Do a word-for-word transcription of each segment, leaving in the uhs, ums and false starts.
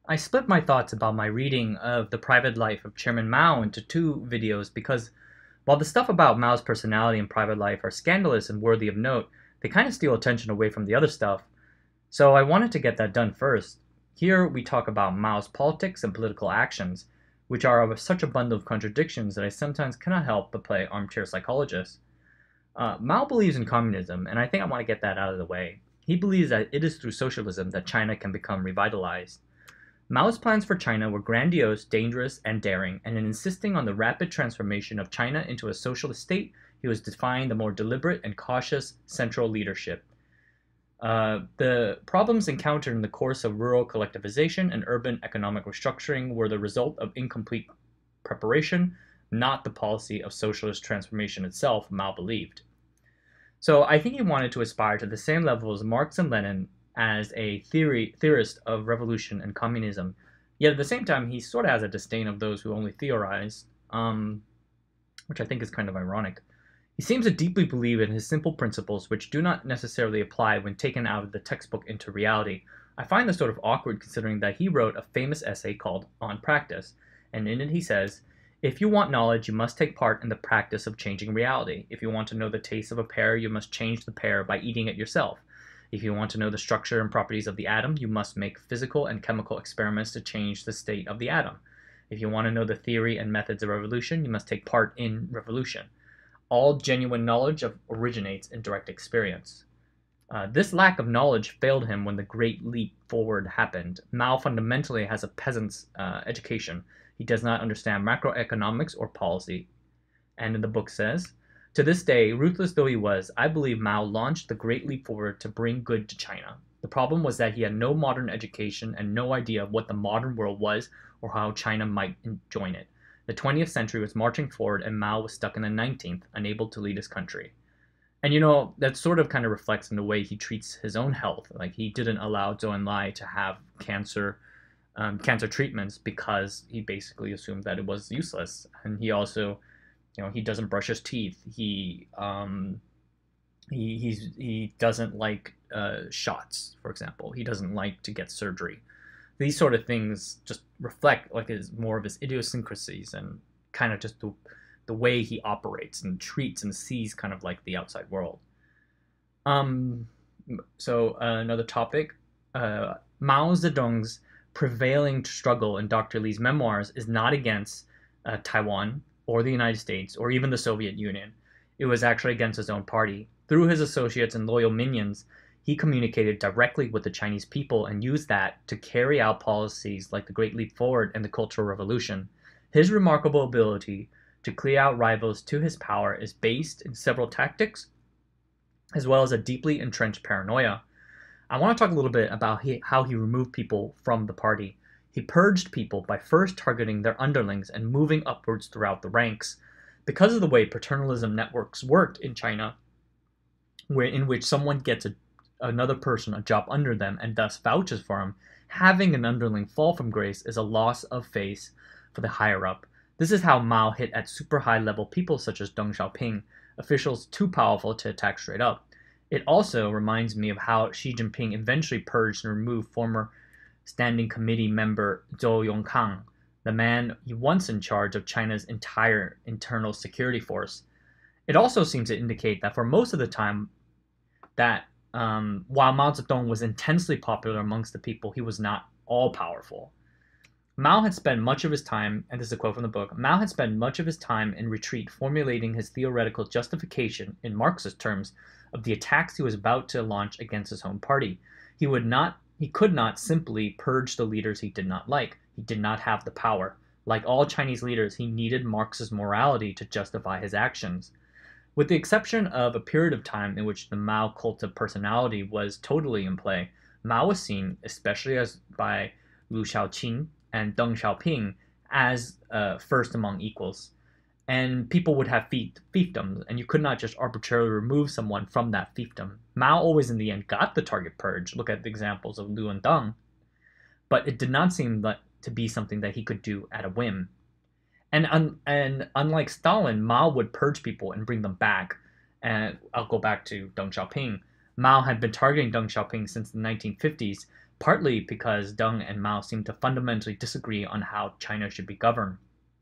I split my thoughts about my reading of The Private Life of Chairman Mao into two videos because while the stuff about Mao's personality and private life are scandalous and worthy of note, they kind of steal attention away from the other stuff. So I wanted to get that done first. Here we talk about Mao's politics and political actions, which are of such a bundle of contradictions that I sometimes cannot help but play armchair psychologist. Uh, Mao believes in communism, and I think I want to get that out of the way. He believes that it is through socialism that China can become revitalized. Mao's plans for China were grandiose, dangerous, and daring, and in insisting on the rapid transformation of China into a socialist state, he was defying the more deliberate and cautious central leadership. Uh, the problems encountered in the course of rural collectivization and urban economic restructuring were the result of incomplete preparation, not the policy of socialist transformation itself, Mao believed. So I think he wanted to aspire to the same level as Marx and Lenin as a theory theorist of revolution and communism. Yet at the same time, he sort of has a disdain of those who only theorize, um, which I think is kind of ironic. He seems to deeply believe in his simple principles, which do not necessarily apply when taken out of the textbook into reality. I find this sort of awkward considering that he wrote a famous essay called On Practice, and in it he says, if you want knowledge, you must take part in the practice of changing reality. If you want to know the taste of a pear, you must change the pear by eating it yourself. If you want to know the structure and properties of the atom, you must make physical and chemical experiments to change the state of the atom. If you want to know the theory and methods of revolution, you must take part in revolution. All genuine knowledge of originates in direct experience. Uh, this lack of knowledge failed him when the Great Leap Forward happened. Mao fundamentally has a peasant's uh, education. He does not understand macroeconomics or policy. And in the book says, to this day, ruthless though he was, I believe Mao launched the Great Leap Forward to bring good to China. The problem was that he had no modern education and no idea of what the modern world was or how China might join it. The twentieth century was marching forward and Mao was stuck in the nineteenth, unable to lead his country. And you know, that sort of kind of reflects in the way he treats his own health. Like he didn't allow Zhou Enlai to have cancer um, cancer treatments because he basically assumed that it was useless. And he also, you know, he doesn't brush his teeth. He um, he he's, he doesn't like uh, shots, for example. He doesn't like to get surgery. These sort of things just reflect like his more of his idiosyncrasies and kind of just the the way he operates and treats and sees kind of like the outside world. Um, so uh, another topic, uh, Mao Zedong's prevailing struggle in Doctor Lee's memoirs is not against uh, Taiwan or the United States or even the Soviet Union. It was actually against his own party. Through his associates and loyal minions, he communicated directly with the Chinese people and used that to carry out policies like the Great Leap Forward and the Cultural Revolution. His remarkable ability to clear out rivals to his power is based in several tactics, as well as a deeply entrenched paranoia. I want to talk a little bit about he, how he removed people from the party. He purged people by first targeting their underlings and moving upwards throughout the ranks. Because of the way paternalism networks worked in China, where in which someone gets a, another person a job under them and thus vouches for him, having an underling fall from grace is a loss of face for the higher up. This is how Mao hit at super high level people such as Deng Xiaoping, officials too powerful to attack straight up. It also reminds me of how Xi Jinping eventually purged and removed former Standing Committee member Zhou Yongkang, the man once in charge of China's entire internal security force. It also seems to indicate that for most of the time, that um, while Mao Zedong was intensely popular amongst the people, he was not all powerful. Mao had spent much of his time, and this is a quote from the book, Mao had spent much of his time in retreat formulating his theoretical justification, in Marxist terms, of the attacks he was about to launch against his own party. He would not, he could not simply purge the leaders he did not like. He did not have the power. Like all Chinese leaders, he needed Marxist morality to justify his actions. With the exception of a period of time in which the Mao cult of personality was totally in play, Mao was seen, especially as by Liu Shaoqing and Deng Xiaoping, as uh, first among equals. And people would have fiefdoms, and you could not just arbitrarily remove someone from that fiefdom. Mao always in the end got the target purge. Look at the examples of Liu and Deng. But it did not seem like, to be something that he could do at a whim. And, un, and unlike Stalin, Mao would purge people and bring them back. And I'll go back to Deng Xiaoping. Mao had been targeting Deng Xiaoping since the nineteen fifties, partly because Deng and Mao seemed to fundamentally disagree on how China should be governed.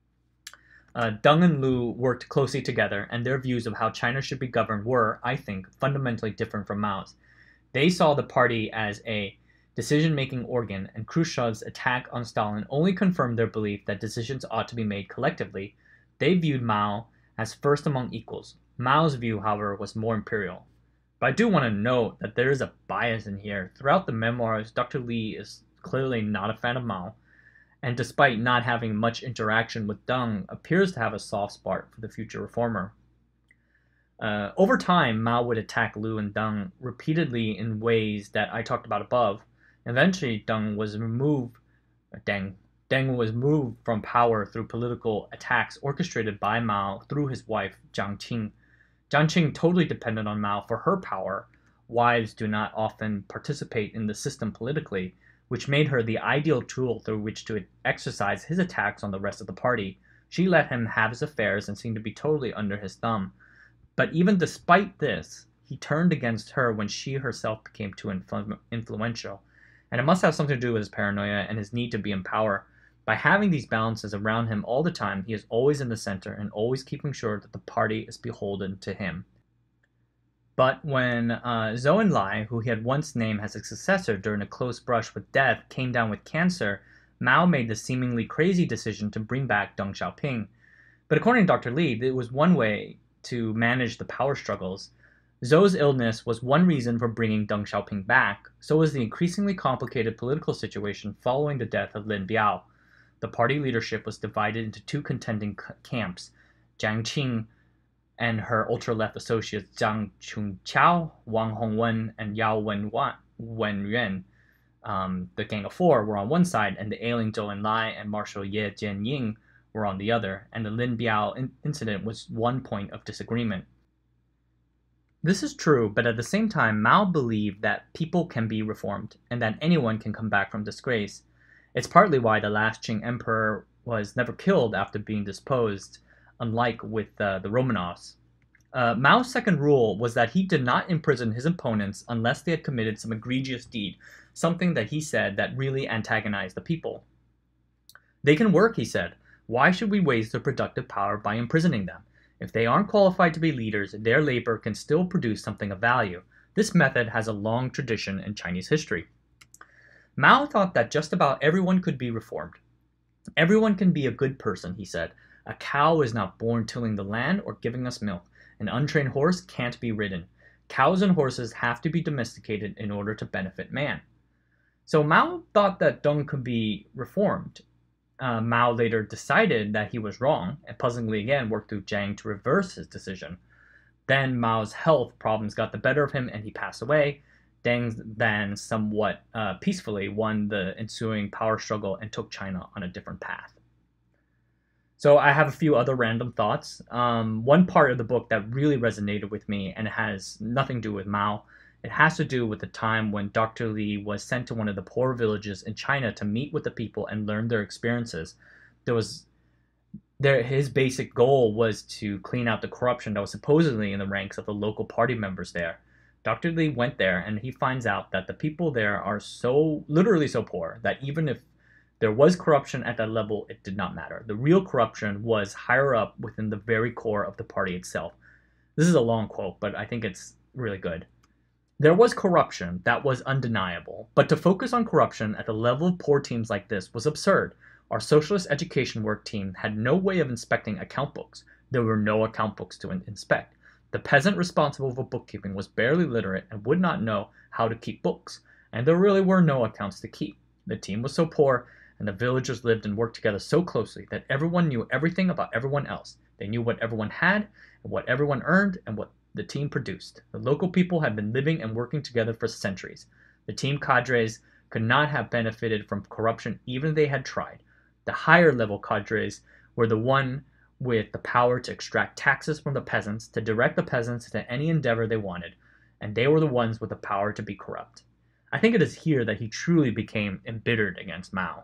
Uh, Deng and Lu worked closely together, and their views of how China should be governed were, I think, fundamentally different from Mao's. They saw the party as a decision-making organ, and Khrushchev's attack on Stalin only confirmed their belief that decisions ought to be made collectively. They viewed Mao as first among equals. Mao's view, however, was more imperial. But I do want to note that there is a bias in here. Throughout the memoirs, Doctor Li is clearly not a fan of Mao, and despite not having much interaction with Deng, appears to have a soft spot for the future reformer. Uh, over time, Mao would attack Lu and Deng repeatedly in ways that I talked about above. Eventually, Deng was removed. Deng, Deng was moved from power through political attacks orchestrated by Mao through his wife Jiang Qing. Jiang Qing totally depended on Mao for her power. Wives do not often participate in the system politically, which made her the ideal tool through which to exercise his attacks on the rest of the party. She let him have his affairs and seemed to be totally under his thumb. But even despite this, he turned against her when she herself became too influ- influential. And it must have something to do with his paranoia and his need to be in power. By having these balances around him all the time, he is always in the center and always keeping sure that the party is beholden to him. But when uh, Zhou Enlai, who he had once named as his successor during a close brush with death, came down with cancer, Mao made the seemingly crazy decision to bring back Deng Xiaoping. But according to Doctor Li, it was one way to manage the power struggles. Zhou's illness was one reason for bringing Deng Xiaoping back. So was the increasingly complicated political situation following the death of Lin Biao. The party leadership was divided into two contending camps: Jiang Qing and her ultra-left associates Zhang Chunqiao, Wang Hongwen, and Yao Wenyuan. Um, the Gang of Four were on one side, and the ailing Zhou Enlai and Marshal Ye Jianying were on the other, and the Lin Biao in- incident was one point of disagreement. This is true, but at the same time, Mao believed that people can be reformed, and that anyone can come back from disgrace. It's partly why the last Qing emperor was never killed after being deposed, unlike with uh, the Romanovs. Uh, Mao's second rule was that he did not imprison his opponents unless they had committed some egregious deed, something that he said that really antagonized the people. They can work, he said. Why should we waste their productive power by imprisoning them? If they aren't qualified to be leaders, their labor can still produce something of value. This method has a long tradition in Chinese history. Mao thought that just about everyone could be reformed. Everyone can be a good person, he said. A cow is not born tilling the land or giving us milk. An untrained horse can't be ridden. Cows and horses have to be domesticated in order to benefit man. So Mao thought that Deng could be reformed. Uh, Mao later decided that he was wrong, and puzzlingly again worked through Jiang to reverse his decision. Then Mao's health problems got the better of him and he passed away. Deng then somewhat uh, peacefully won the ensuing power struggle and took China on a different path. So I have a few other random thoughts. Um, one part of the book that really resonated with me, and it has nothing to do with Mao, it has to do with the time when Doctor Li was sent to one of the poor villages in China to meet with the people and learn their experiences. There was there, his basic goal was to clean out the corruption that was supposedly in the ranks of the local party members there. Doctor Li went there and he finds out that the people there are so, literally so poor, that even if there was corruption at that level, it did not matter. The real corruption was higher up within the very core of the party itself. This is a long quote, but I think it's really good. There was corruption that was undeniable, but to focus on corruption at the level of poor teams like this was absurd. Our socialist education work team had no way of inspecting account books. There were no account books to in- inspect. The peasant responsible for bookkeeping was barely literate and would not know how to keep books, and there really were no accounts to keep. The team was so poor, and the villagers lived and worked together so closely that everyone knew everything about everyone else. They knew what everyone had, and what everyone earned, and what the team produced. The local people had been living and working together for centuries. The team cadres could not have benefited from corruption even if they had tried. The higher level cadres were the one with the power to extract taxes from the peasants, to direct the peasants to any endeavor they wanted, and they were the ones with the power to be corrupt. I think it is here that he truly became embittered against Mao.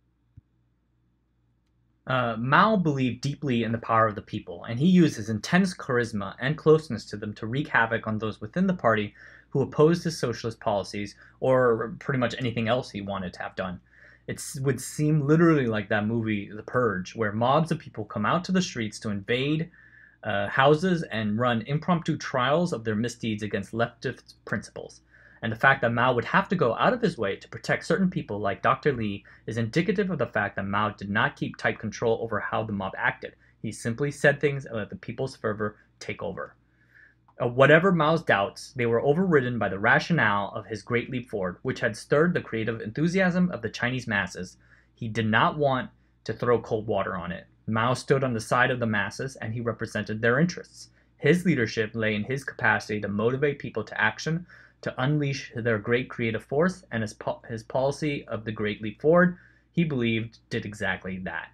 Uh, Mao believed deeply in the power of the people, and he used his intense charisma and closeness to them to wreak havoc on those within the party who opposed his socialist policies or pretty much anything else he wanted to have done. It would seem literally like that movie, The Purge, where mobs of people come out to the streets to invade uh, houses and run impromptu trials of their misdeeds against leftist principles. And the fact that Mao would have to go out of his way to protect certain people like Doctor Li is indicative of the fact that Mao did not keep tight control over how the mob acted. He simply said things and let the people's fervor take over. Uh, whatever Mao's doubts, they were overridden by the rationale of his Great Leap Forward, which had stirred the creative enthusiasm of the Chinese masses. He did not want to throw cold water on it. Mao stood on the side of the masses, and he represented their interests. His leadership lay in his capacity to motivate people to action, to unleash their great creative force, and his, po- his policy of the Great Leap Forward, he believed, did exactly that.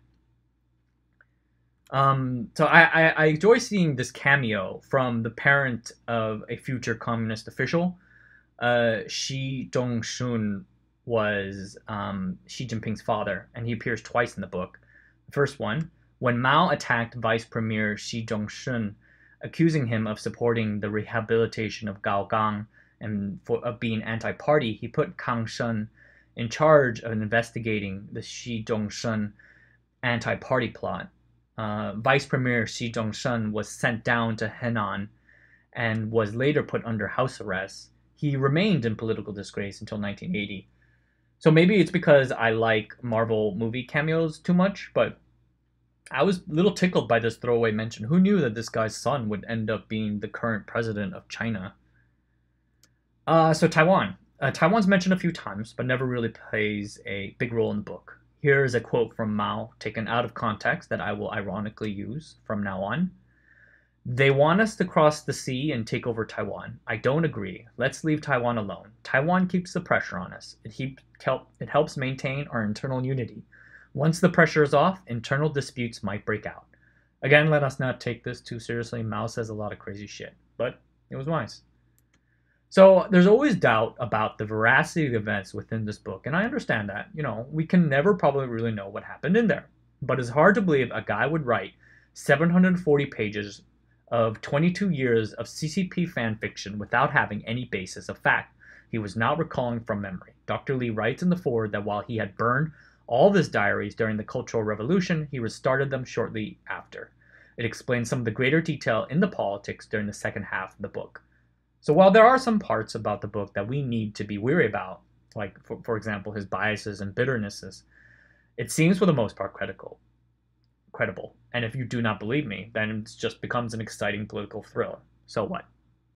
Um, so I, I, I enjoy seeing this cameo from the parent of a future communist official. Uh, Shi Dongshun was um, Xi Jinping's father, and he appears twice in the book. The first one, when Mao attacked Vice Premier Shi Dongshun, accusing him of supporting the rehabilitation of Gao Gang and for, of being anti-party, he put Kang Shun in charge of investigating the Shi Dongshun anti-party plot. Uh, Vice Premier Xi Dongshun was sent down to Henan and was later put under house arrest. He remained in political disgrace until nineteen eighty. So maybe it's because I like Marvel movie cameos too much, but I was a little tickled by this throwaway mention. Who knew that this guy's son would end up being the current president of China? Uh, so Taiwan. Uh, Taiwan's mentioned a few times, but never really plays a big role in the book. Here is a quote from Mao, taken out of context, that I will ironically use from now on. They want us to cross the sea and take over Taiwan. I don't agree. Let's leave Taiwan alone. Taiwan keeps the pressure on us. It, keep, it helps maintain our internal unity. Once the pressure is off, internal disputes might break out. Again, let us not take this too seriously. Mao says a lot of crazy shit, but it was wise. So there's always doubt about the veracity of the events within this book, and I understand that. You know, we can never probably really know what happened in there. But it's hard to believe a guy would write seven hundred forty pages of twenty-two years of C C P fan fiction without having any basis of fact. He was not recalling from memory. Doctor Li writes in the foreword that while he had burned all of his diaries during the Cultural Revolution, he restarted them shortly after. It explains some of the greater detail in the politics during the second half of the book. So while there are some parts about the book that we need to be weary about, like, for, for example, his biases and bitternesses, it seems for the most part critical, credible. And if you do not believe me, then it just becomes an exciting political thriller. So what?